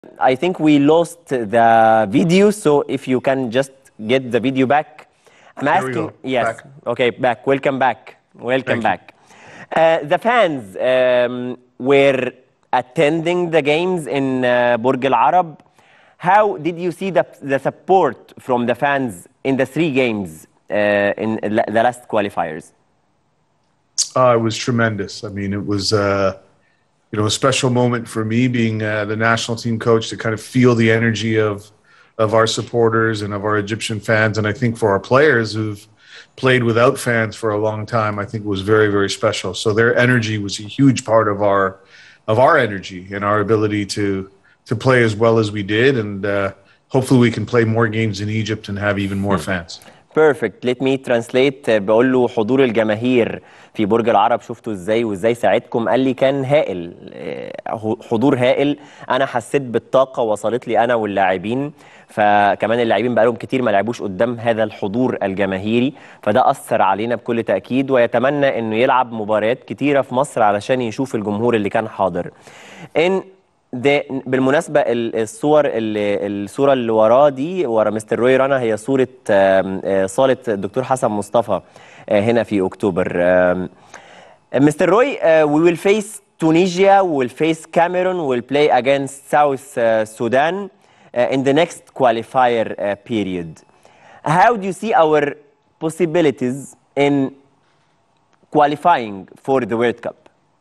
I think we lost the video, so if you can just get the video back. I'm asking. Yes. Back. Okay, back. Welcome back. Welcome Thank back. The fans were attending the games in Burj Al Arab. How did you see the support from the fans in the 3 games in the last qualifiers? It was tremendous. I mean, it was a special moment for me being the national team coach to kind of feel the energy of our supporters and of our Egyptian fans. And I think for our players who've played without fans for a long time, I think it was very, very special. So their energy was a huge part of our energy and our ability to play as well as we did. And hopefully we can play more games in Egypt and have even more fans. Perfect. Let me translate. بقول له حضور الجماهير في برج العرب شفتوا ازاي وازاي ساعدكم. قال لي كان هائل، حضور هائل. انا حسيت بالطاقه وصلت لي انا واللاعبين، فكمان اللاعبين بقالهم كتير ما لعبوش قدام هذا الحضور الجماهيري، فده اثر علينا بكل تاكيد، ويتمنى انه يلعب مباريات كتيره في مصر علشان يشوف الجمهور اللي كان حاضر. بالمناسبة الصورة اللي وراه دي ورا مستر روي رانا هي صورة صالة الدكتور حسن مصطفى هنا في أكتوبر. مستر روي, we will face Tunisia, we will face Cameroon, we will play against South Sudan in the next qualifier period. How do you see our possibilities in qualifying for the World Cup?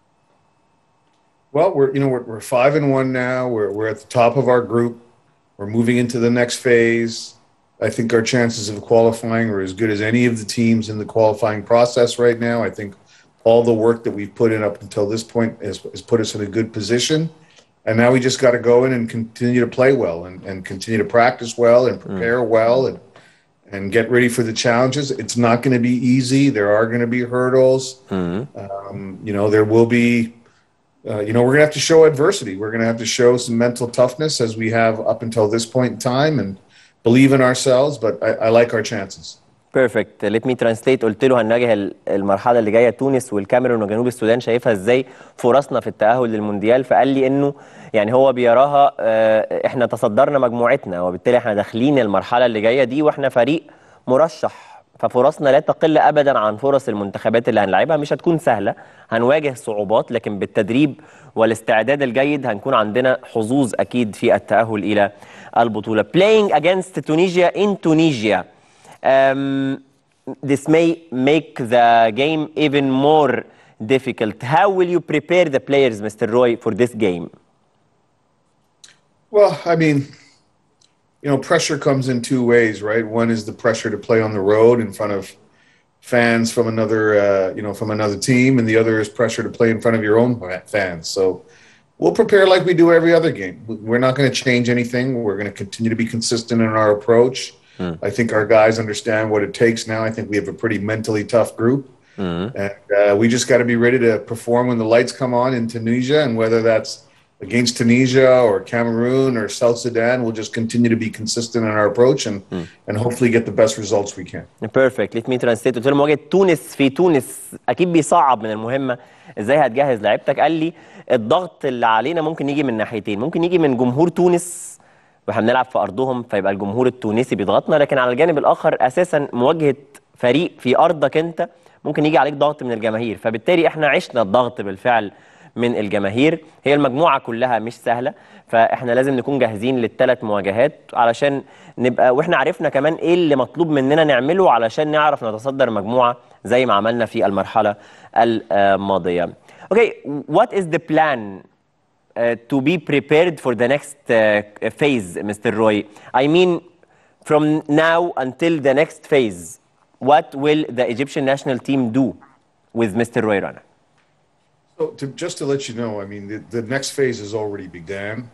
Well, we're 5-1 now. We're at the top of our group. We're moving into the next phase. I think our chances of qualifying are as good as any of the teams in the qualifying process right now. I think all the work that we've put in up until this point has put us in a good position. And now we just got to go in and continue to play well and continue to practice well and prepare well and get ready for the challenges. It's not going to be easy. There are going to be hurdles. There will be. We're going to have to show adversity. We're going to have to show some mental toughness as we have up until this point in time and believe in ourselves, but I like our chances. Perfect. Let me translate. قلت له هنواجه المرحلة اللي جاية تونس والكاميرون وجنوب السودان، شايفها ازاي فرصنا في التأهل للمونديال، فقال لي انه يعني هو بيراها احنا تصدرنا مجموعتنا وبالتالي احنا داخلين المرحلة اللي جاية دي واحنا فريق مرشح، ففرصنا لا تقل ابدا عن فرص المنتخبات اللي هنلعبها. مش هتكون سهله، هنواجه صعوبات، لكن بالتدريب والاستعداد الجيد هنكون عندنا حظوظ اكيد في التاهل الى البطوله. Playing against Tunisia in Tunisia, this may make the game even more difficult. How will you prepare the players, Mr. Roy, for this game? Well, I mean, pressure comes in 2 ways, right? One is the pressure to play on the road in front of fans from another team, and the other is pressure to play in front of your own fans. So we'll prepare like we do every other game. We're not going to change anything. We're going to continue to be consistent in our approach. I think our guys understand what it takes now. I think we have a pretty mentally tough group. And we just got to be ready to perform when the lights come on in Tunisia, and whether that's against Tunisia or Cameroon or South Sudan, we'll just continue to be consistent in our approach and hopefully get the best results we can. Perfect. Let me translate. قلت له مواجهة تونس في تونس أكيد بيصعب من المهمة. إزاي هتجهز لعيبتك؟ قال لي الضغط اللي علينا ممكن يجي من ناحيتين، ممكن يجي من جمهور تونس واحنا بنلعب في أرضهم فيبقى الجمهور التونسي بيضغطنا، لكن على الجانب الآخر أساسا مواجهة فريق في أرضك أنت ممكن يجي عليك ضغط من الجماهير، فبالتالي احنا عشنا الضغط بالفعل من الجماهير. هي المجموعة كلها مش سهلة، فاحنا لازم نكون جاهزين لل3 مواجهات علشان نبقى، واحنا عرفنا كمان ايه اللي مطلوب مننا نعمله علشان نعرف نتصدر مجموعة زي ما عملنا في المرحلة الماضية. Okay, what is the plan to be prepared for the next phase, Mr. Roy? I mean, from now until the next phase, what will the Egyptian national team do with Mr. Roy Rana? So just to let you know, I mean, the next phase has already begun.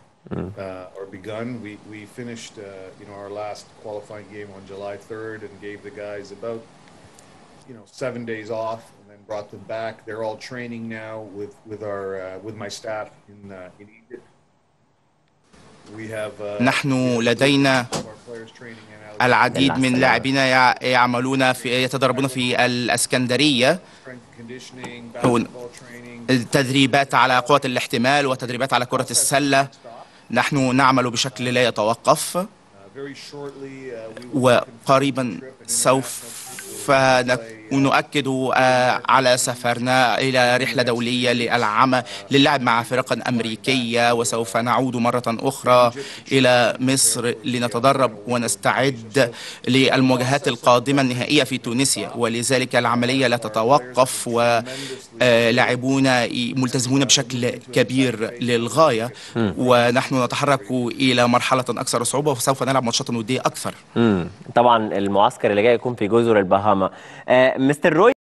We finished, our last qualifying game on July 3rd and gave the guys about, 7 days off and then brought them back. They're all training now with my staff in Egypt. We have نحن لدينا العديد من لاعبينا يتدربون في الإسكندرية، تدريبات على قوة الاحتمال وتدريبات على كرة السلة. نحن نعمل بشكل لا يتوقف، وقريبا سوف نؤكد على سفرنا إلى رحلة دولية للعب مع فرق أمريكية، وسوف نعود مرة أخرى إلى مصر لنتدرب ونستعد للمواجهات القادمة النهائية في تونسيا. ولذلك العملية لا تتوقف، ولاعبون ملتزمون بشكل كبير للغاية، ونحن نتحرك إلى مرحلة أكثر صعوبة، وسوف نلعب ماتشات ودية أكثر. طبعا المعسكر اللي جاي يكون في جزر البهاما. مستر روي